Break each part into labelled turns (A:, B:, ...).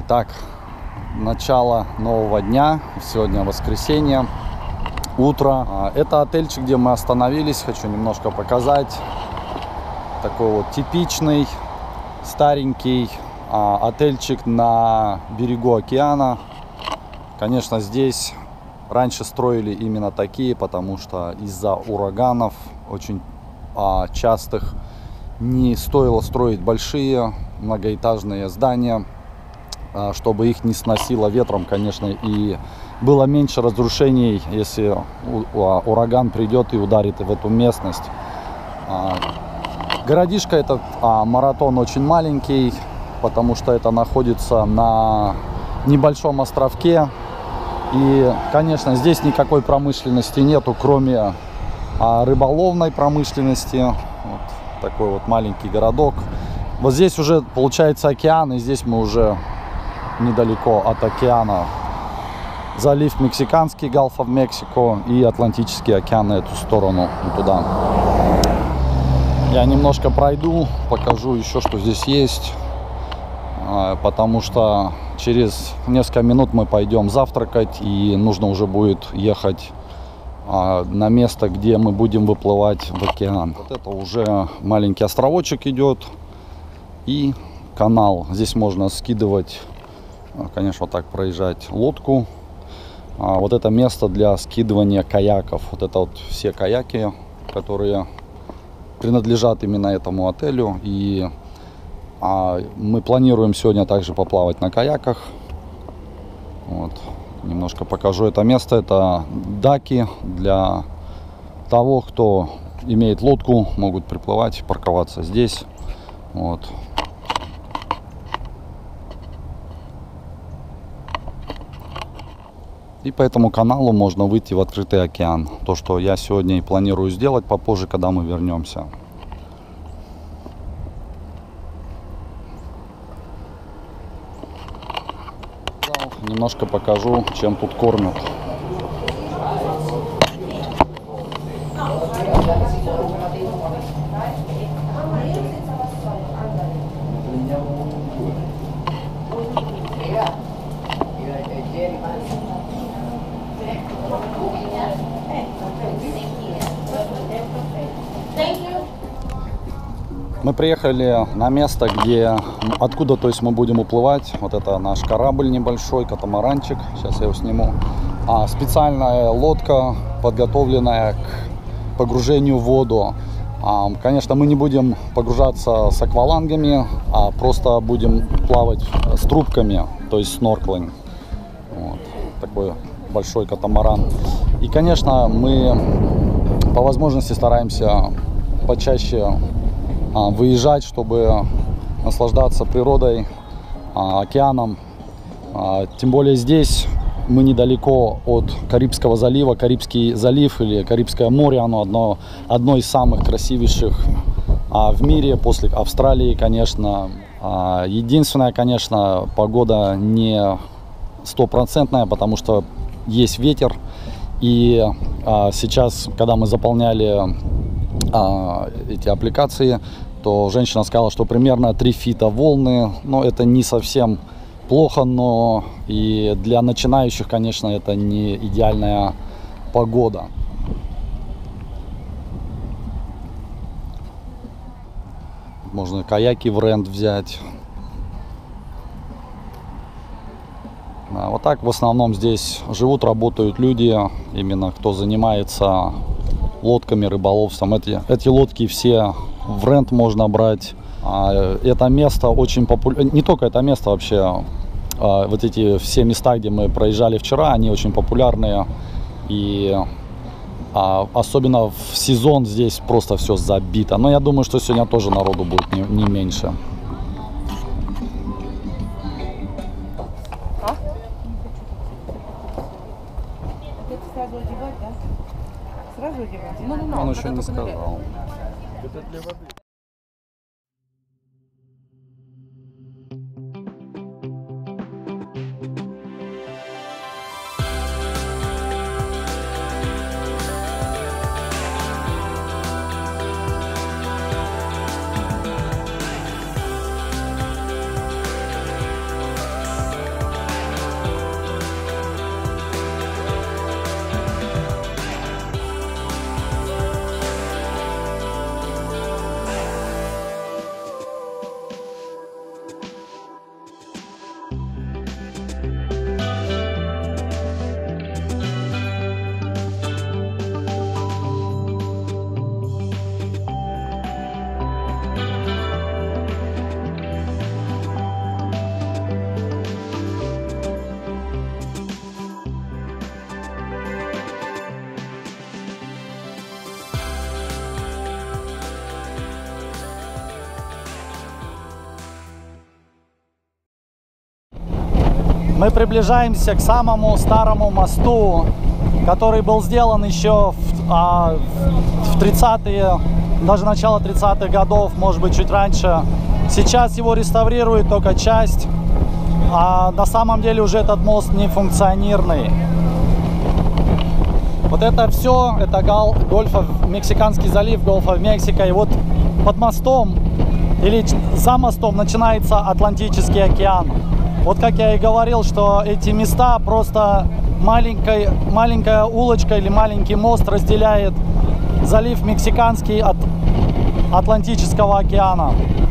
A: Итак, начало нового дня. Сегодня воскресенье, утро. Это отельчик, где мы остановились. Хочу немножко показать. Такой вот типичный, старенький отельчик на берегу океана. Конечно, здесь раньше строили именно такие, потому что из-за ураганов очень частых не стоило строить большие многоэтажные здания, чтобы их не сносило ветром, конечно, и было меньше разрушений, если ураган придет и ударит в эту местность. Городишко этот Маратон очень маленький, потому что это находится на небольшом островке. И, конечно, здесь никакой промышленности нету, кроме рыболовной промышленности. Вот такой вот маленький городок. Вот здесь уже получается океан, и здесь мы уже недалеко от океана. Залив Мексиканский, Gulf of Mexico, и Атлантический океан на эту сторону, туда. Я немножко пройду, покажу еще, что здесь есть, потому что через несколько минут мы пойдем завтракать, и нужно уже будет ехать на место, где мы будем выплывать в океан. Вот это уже маленький островочек идет и канал. Здесь можно скидывать, конечно, вот так проезжать лодку. Вот это место для скидывания каяков. Вот это вот все каяки, которые принадлежат именно этому отелю. И мы планируем сегодня также поплавать на каяках. Вот. Немножко покажу это место. Это даки для того, кто имеет лодку, могут приплывать, парковаться здесь. Вот. И по этому каналу можно выйти в открытый океан. То, что я сегодня и планирую сделать попозже, когда мы вернемся. Немножко покажу, чем тут кормят. Мы приехали на место, откуда, то есть, мы будем уплывать. Вот это наш корабль небольшой, катамаранчик. Сейчас я его сниму. Специальная лодка, подготовленная к погружению в воду. Конечно, мы не будем погружаться с аквалангами, а просто будем плавать с трубками, то есть снорклинг. Вот. Такой большой катамаран. И, конечно, мы по возможности стараемся почаще выезжать, чтобы наслаждаться природой, океаном. Тем более здесь мы недалеко от Карибского залива. Карибский залив или Карибское море, оно одно из самых красивейших в мире, после Австралии, конечно. Единственное, конечно, погода не стопроцентная, потому что есть ветер. И сейчас, когда мы заполняли эти аппликации, то женщина сказала, что примерно 3 фита волны. Но это не совсем плохо, но и для начинающих, конечно, это не идеальная погода. Можно каяки в рент взять. Вот так в основном здесь живут, работают люди, именно кто занимается лодками, рыболовством. Эти лодки все в рент можно брать. Это место очень популярно. Не только это место, вообще вот эти все места, где мы проезжали вчера, они очень популярные. И особенно в сезон здесь просто все забито. Но я думаю, что сегодня тоже народу будет не меньше.
B: Сразу одевать, да? Сразу одевать?
A: Он еще не сказал.
C: Это для воды.
A: Мы приближаемся к самому старому мосту, который был сделан еще в 30-е, даже начало 30-х годов, может быть, чуть раньше. Сейчас его реставрирует только часть, а на самом деле уже этот мост не функционированный. Вот это все, это Мексиканский залив, Gulf of Mexico. И вот под мостом или за мостом начинается Атлантический океан. Вот как я и говорил, что эти места просто маленькая улочка или маленький мост разделяет залив Мексиканский от Атлантического океана.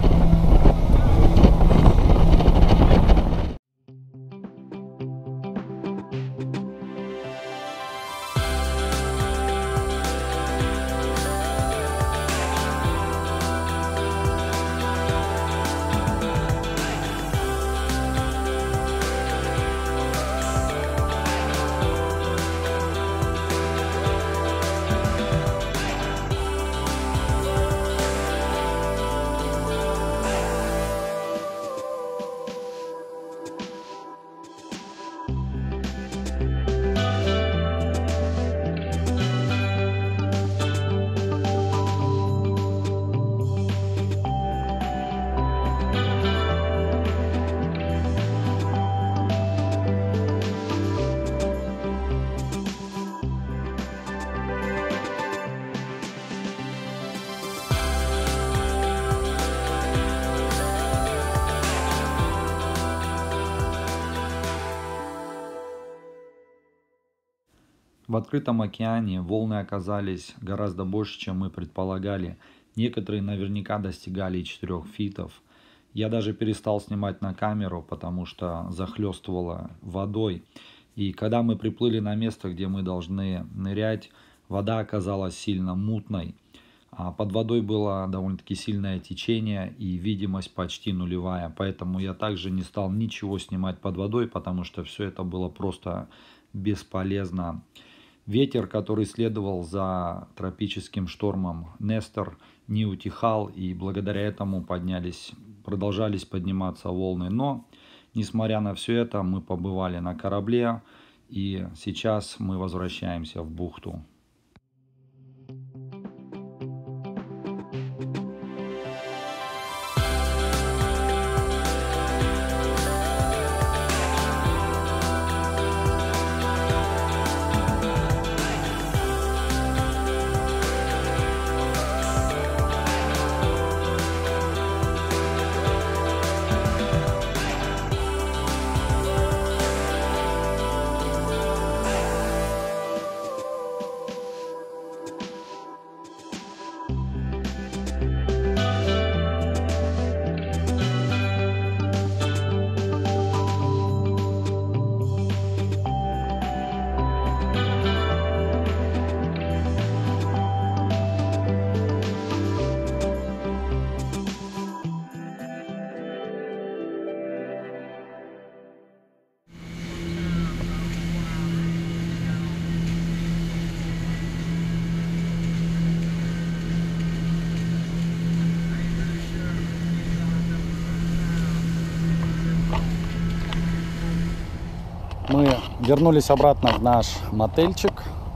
C: В открытом океане волны оказались гораздо больше, чем мы предполагали. Некоторые наверняка достигали 4 фитов. Я даже перестал снимать на камеру, потому что захлестывало водой. И когда мы приплыли на место, где мы должны нырять, вода оказалась сильно мутной. А под водой было довольно-таки сильное течение и видимость почти нулевая. Поэтому я также не стал ничего снимать под водой, потому что все это было просто бесполезно. Ветер, который следовал за тропическим штормом Нестор, не утихал, и благодаря этому продолжались подниматься волны. Но, несмотря на все это, мы побывали на корабле, и сейчас мы возвращаемся в бухту.
A: Мы вернулись обратно в наш мотельчик.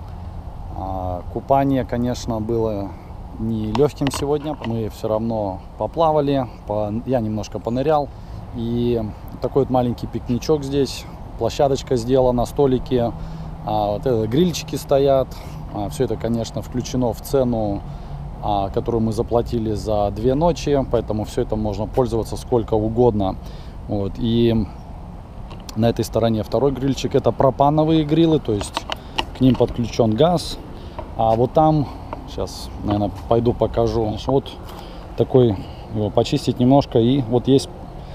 A: Купание, конечно, было не легким сегодня. Мы все равно поплавали, я немножко понырял. И такой вот маленький пикничок здесь. Площадочка сделана, столики, вот это, грильчики стоят. Все это, конечно, включено в цену, которую мы заплатили за 2 ночи. Поэтому все это можно пользоваться сколько угодно. Вот. И на этой стороне второй грильчик. Это пропановые грилы, то есть к ним подключен газ. А вот там, сейчас, наверное, пойду покажу. Вот такой, его почистить немножко. И вот есть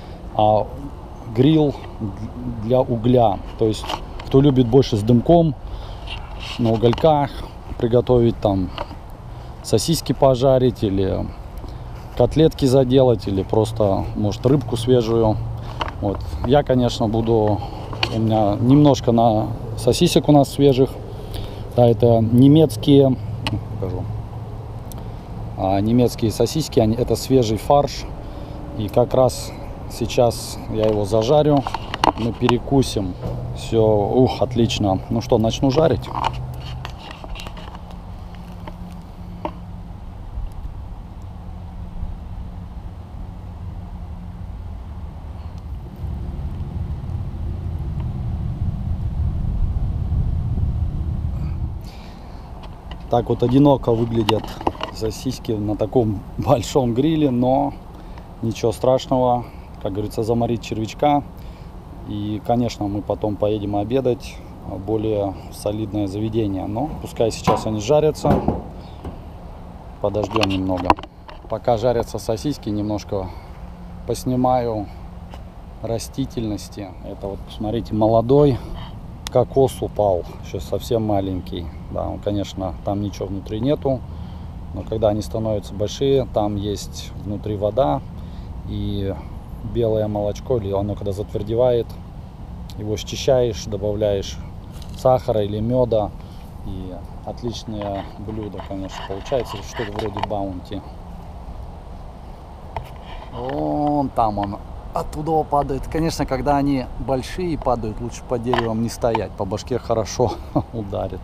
A: гриль для угля. То есть, кто любит больше с дымком, на угольках приготовить, там сосиски пожарить, или котлетки заделать, или просто, может, рыбку свежую. Вот. Я, конечно, у меня немножко на сосисек у нас свежих. Да, это немецкие, покажу. Немецкие сосиски, это свежий фарш. И как раз сейчас я его зажарю. мы перекусим. Все, ух, отлично. Ну что, начну жарить. Так вот одиноко выглядят сосиски на таком большом гриле, но ничего страшного, как говорится, заморить червячка. И, конечно, мы потом поедем обедать в более солидное заведение. Но пускай сейчас они жарятся, подождем немного. Пока жарятся сосиски, немножко поснимаю растительности. Это вот, посмотрите, молодой кокос упал, еще совсем маленький. Да, он, конечно, там ничего внутри нету, но когда они становятся большие, там есть внутри вода и белое молочко, или оно когда затвердевает, его счищаешь, добавляешь сахара или меда, и отличное блюдо, конечно, получается, что-то вроде баунти. Вон там он оттуда падает. Конечно, когда они большие падают, лучше под деревом не стоять, по башке хорошо ударит.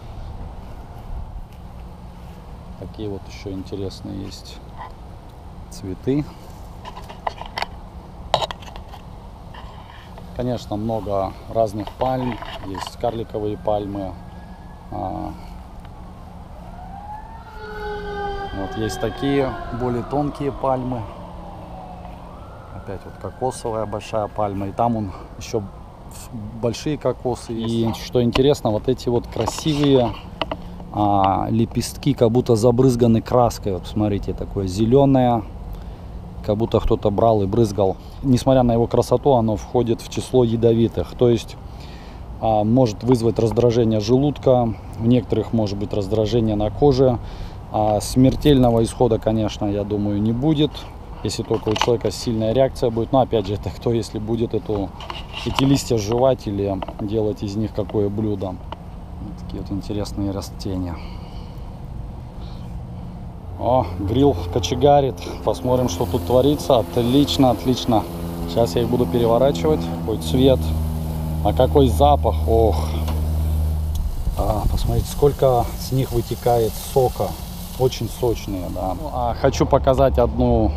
A: Такие вот еще интересные есть цветы. Конечно, много разных пальм. Есть карликовые пальмы. Вот есть такие более тонкие пальмы. Опять вот кокосовая большая пальма. И там он еще большие кокосы. И что интересно, вот эти вот красивые лепестки, как будто забрызганы краской. Вот смотрите, такое зеленое, как будто кто-то брал и брызгал. Несмотря на его красоту, оно входит в число ядовитых. То есть может вызвать раздражение желудка, у некоторых может быть раздражение на коже. Смертельного исхода, конечно, я думаю, не будет, если только у человека сильная реакция будет. Но опять же, это кто, если будет эти листья жевать или делать из них какое блюдо. Вот такие вот интересные растения. О, гриль кочегарит. Посмотрим, что тут творится. Отлично, отлично. Сейчас я их буду переворачивать. Какой цвет. А какой запах. Ох. Посмотрите, сколько с них вытекает сока. Очень сочные, да. Хочу показать одно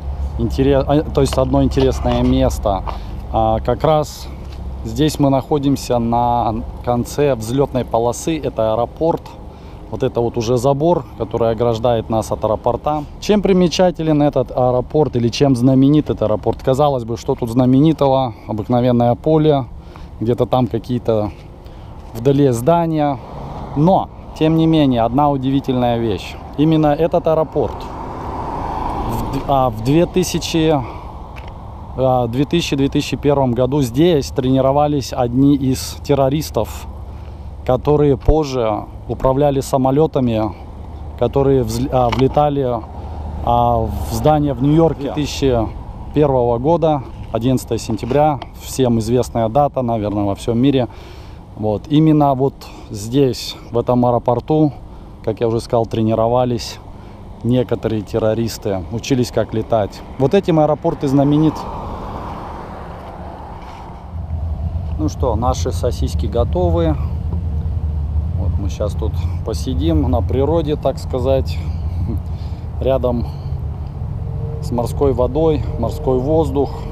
A: интересное место. Как раз здесь мы находимся на конце взлетной полосы. Это аэропорт. Вот это вот уже забор, который ограждает нас от аэропорта. Чем примечателен этот аэропорт или чем знаменит этот аэропорт? Казалось бы, что тут знаменитого? Обыкновенное поле, где-то там какие-то вдали здания. Но, тем не менее, одна удивительная вещь. Именно этот аэропорт в 2000-2001 году здесь тренировались одни из террористов, которые позже управляли самолетами, которые влетали в здание в Нью-Йорке 2001 года, 11 сентября, всем известная дата, наверное, во всем мире. Вот. Именно вот здесь, в этом аэропорту, как я уже сказал, тренировались некоторые террористы, учились как летать. Вот этим аэропорт и знаменит. Ну что, наши сосиски готовы. Вот мы сейчас тут посидим на природе, так сказать, рядом с морской водой, морской воздух.